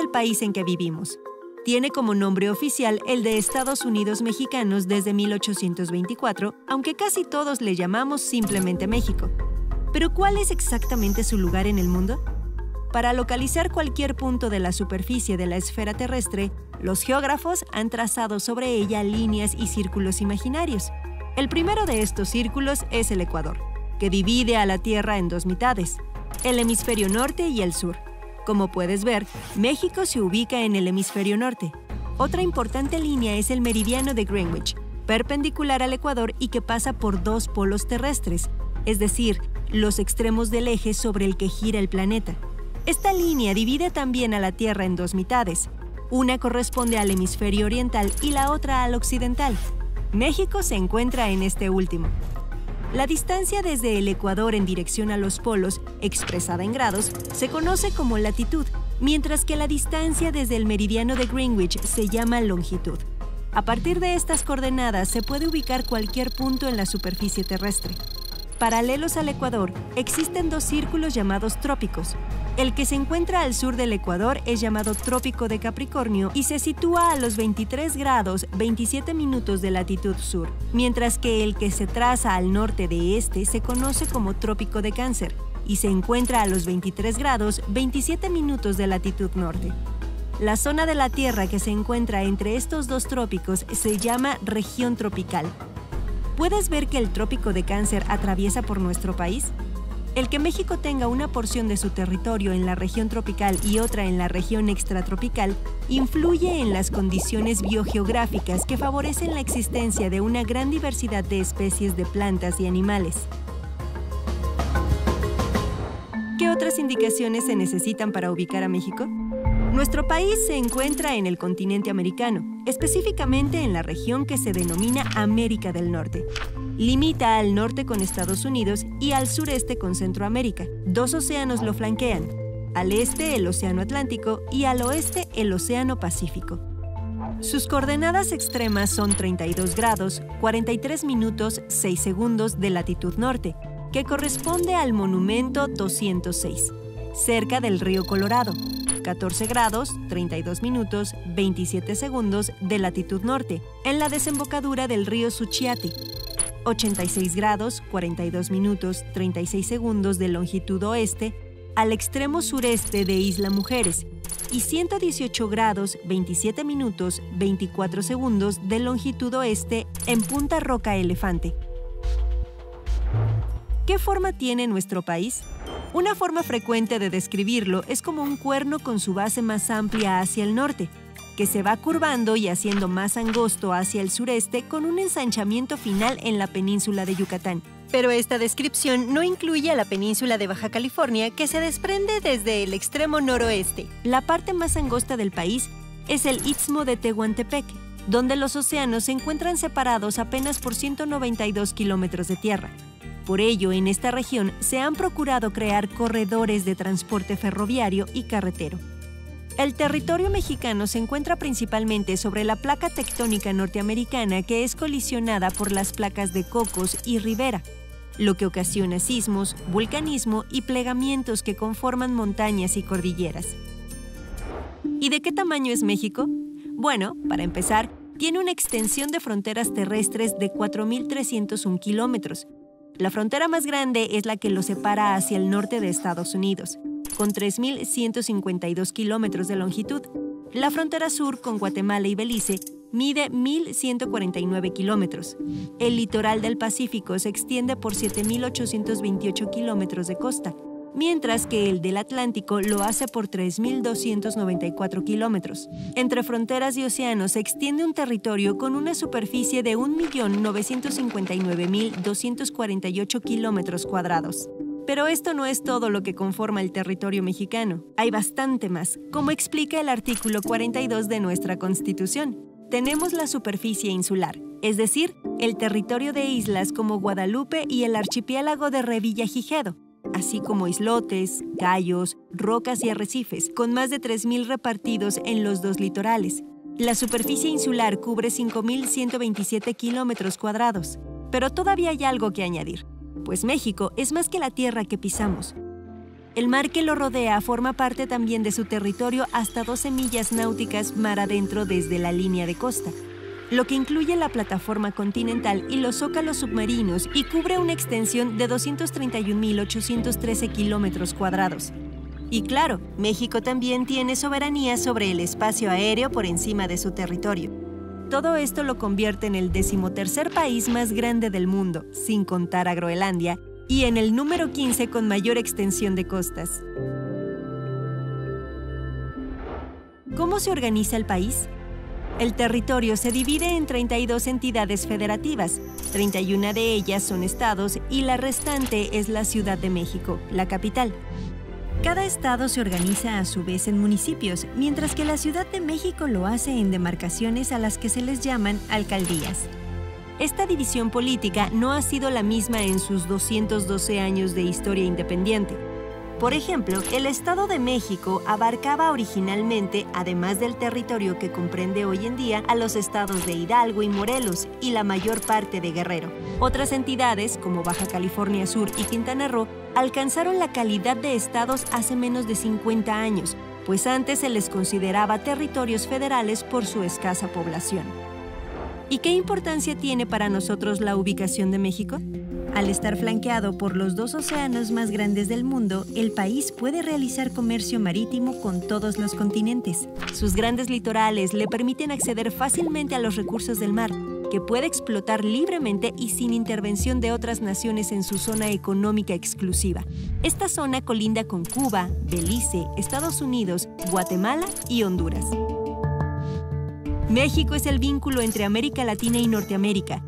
del país en que vivimos. Tiene como nombre oficial el de Estados Unidos Mexicanos desde 1824, aunque casi todos le llamamos simplemente México. ¿Pero cuál es exactamente su lugar en el mundo? Para localizar cualquier punto de la superficie de la esfera terrestre, los geógrafos han trazado sobre ella líneas y círculos imaginarios. El primero de estos círculos es el Ecuador, que divide a la Tierra en dos mitades, el hemisferio norte y el sur. Como puedes ver, México se ubica en el hemisferio norte. Otra importante línea es el meridiano de Greenwich, perpendicular al Ecuador y que pasa por dos polos terrestres, es decir, los extremos del eje sobre el que gira el planeta. Esta línea divide también a la Tierra en dos mitades. Una corresponde al hemisferio oriental y la otra al occidental. México se encuentra en este último. La distancia desde el Ecuador en dirección a los polos, expresada en grados, se conoce como latitud, mientras que la distancia desde el meridiano de Greenwich se llama longitud. A partir de estas coordenadas se puede ubicar cualquier punto en la superficie terrestre. Paralelos al Ecuador, existen dos círculos llamados trópicos. El que se encuentra al sur del Ecuador es llamado Trópico de Capricornio y se sitúa a los 23 grados 27 minutos de latitud sur, mientras que el que se traza al norte de este se conoce como Trópico de Cáncer y se encuentra a los 23 grados 27 minutos de latitud norte. La zona de la Tierra que se encuentra entre estos dos trópicos se llama región tropical. ¿Puedes ver que el Trópico de Cáncer atraviesa por nuestro país? El que México tenga una porción de su territorio en la región tropical y otra en la región extratropical influye en las condiciones biogeográficas que favorecen la existencia de una gran diversidad de especies de plantas y animales. ¿Qué otras indicaciones se necesitan para ubicar a México? Nuestro país se encuentra en el continente americano, específicamente en la región que se denomina América del Norte. Limita al norte con Estados Unidos y al sureste con Centroamérica. Dos océanos lo flanquean, al este el Océano Atlántico y al oeste el Océano Pacífico. Sus coordenadas extremas son 32 grados, 43 minutos, 6 segundos de latitud norte, que corresponde al monumento 206, cerca del río Colorado, 14 grados, 32 minutos, 27 segundos de latitud norte, en la desembocadura del río Suchiate, 86 grados, 42 minutos, 36 segundos de longitud oeste, al extremo sureste de Isla Mujeres, y 118 grados, 27 minutos, 24 segundos de longitud oeste en Punta Roca Elefante. ¿Qué forma tiene nuestro país? Una forma frecuente de describirlo es como un cuerno con su base más amplia hacia el norte, que se va curvando y haciendo más angosto hacia el sureste con un ensanchamiento final en la península de Yucatán. Pero esta descripción no incluye a la península de Baja California, que se desprende desde el extremo noroeste. La parte más angosta del país es el Istmo de Tehuantepec, donde los océanos se encuentran separados apenas por 192 kilómetros de tierra. Por ello, en esta región se han procurado crear corredores de transporte ferroviario y carretero. El territorio mexicano se encuentra principalmente sobre la placa tectónica norteamericana que es colisionada por las placas de Cocos y Rivera, lo que ocasiona sismos, vulcanismo y plegamientos que conforman montañas y cordilleras. ¿Y de qué tamaño es México? Bueno, para empezar, tiene una extensión de fronteras terrestres de 4.301 kilómetros. La frontera más grande es la que lo separa hacia el norte de Estados Unidos, con 3.152 kilómetros de longitud. La frontera sur, con Guatemala y Belice, mide 1.149 kilómetros. El litoral del Pacífico se extiende por 7.828 kilómetros de costa, mientras que el del Atlántico lo hace por 3.294 kilómetros. Entre fronteras y océanos se extiende un territorio con una superficie de 1.959.248 kilómetros cuadrados. Pero esto no es todo lo que conforma el territorio mexicano. Hay bastante más, como explica el artículo 42 de nuestra Constitución. Tenemos la superficie insular, es decir, el territorio de islas como Guadalupe y el archipiélago de Revillagigedo, así como islotes, cayos, rocas y arrecifes, con más de 3.000 repartidos en los dos litorales. La superficie insular cubre 5.127 kilómetros cuadrados. Pero todavía hay algo que añadir, pues México es más que la tierra que pisamos. El mar que lo rodea forma parte también de su territorio hasta 12 millas náuticas mar adentro desde la línea de costa, lo que incluye la plataforma continental y los zócalos submarinos y cubre una extensión de 231.813 kilómetros cuadrados. Y claro, México también tiene soberanía sobre el espacio aéreo por encima de su territorio. Todo esto lo convierte en el 13º país más grande del mundo, sin contar a Groenlandia, y en el número 15 con mayor extensión de costas. ¿Cómo se organiza el país? El territorio se divide en 32 entidades federativas, 31 de ellas son estados y la restante es la Ciudad de México, la capital. Cada estado se organiza a su vez en municipios, mientras que la Ciudad de México lo hace en demarcaciones a las que se les llaman alcaldías. Esta división política no ha sido la misma en sus 212 años de historia independiente. Por ejemplo, el Estado de México abarcaba originalmente, además del territorio que comprende hoy en día, a los estados de Hidalgo y Morelos y la mayor parte de Guerrero. Otras entidades, como Baja California Sur y Quintana Roo, alcanzaron la calidad de estados hace menos de 50 años, pues antes se les consideraba territorios federales por su escasa población. ¿Y qué importancia tiene para nosotros la ubicación de México? Al estar flanqueado por los 2 océanos más grandes del mundo, el país puede realizar comercio marítimo con todos los continentes. Sus grandes litorales le permiten acceder fácilmente a los recursos del mar, que puede explotar libremente y sin intervención de otras naciones en su zona económica exclusiva. Esta zona colinda con Cuba, Belice, Estados Unidos, Guatemala y Honduras. México es el vínculo entre América Latina y Norteamérica.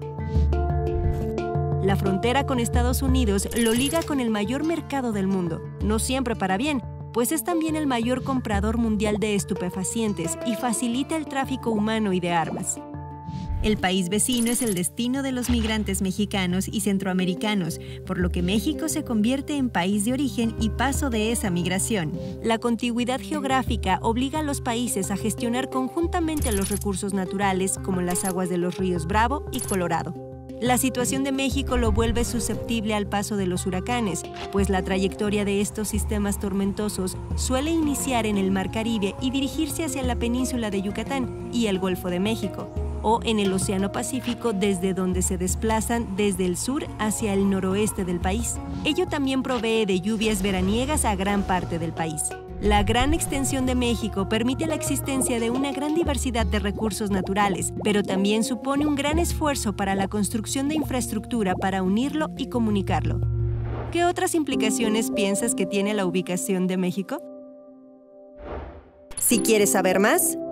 La frontera con Estados Unidos lo liga con el mayor mercado del mundo, no siempre para bien, pues es también el mayor comprador mundial de estupefacientes y facilita el tráfico humano y de armas. El país vecino es el destino de los migrantes mexicanos y centroamericanos, por lo que México se convierte en país de origen y paso de esa migración. La contigüidad geográfica obliga a los países a gestionar conjuntamente los recursos naturales, como las aguas de los ríos Bravo y Colorado. La situación de México lo vuelve susceptible al paso de los huracanes, pues la trayectoria de estos sistemas tormentosos suele iniciar en el Mar Caribe y dirigirse hacia la península de Yucatán y el Golfo de México, o en el Océano Pacífico, desde donde se desplazan desde el sur hacia el noroeste del país. Ello también provee de lluvias veraniegas a gran parte del país. La gran extensión de México permite la existencia de una gran diversidad de recursos naturales, pero también supone un gran esfuerzo para la construcción de infraestructura para unirlo y comunicarlo. ¿Qué otras implicaciones piensas que tiene la ubicación de México? Si quieres saber más,